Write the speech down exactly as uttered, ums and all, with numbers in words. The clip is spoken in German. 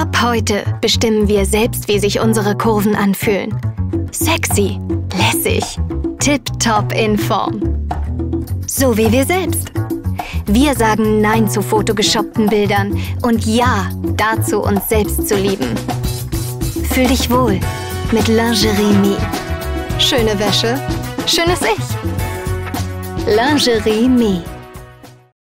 Ab heute bestimmen wir selbst, wie sich unsere Kurven anfühlen. Sexy, lässig, tipptopp in Form. So wie wir selbst. Wir sagen Nein zu fotogeshoppten Bildern und Ja dazu, uns selbst zu lieben. Fühl dich wohl mit Lingerie Me. Schöne Wäsche, schönes Ich. Lingerie Me.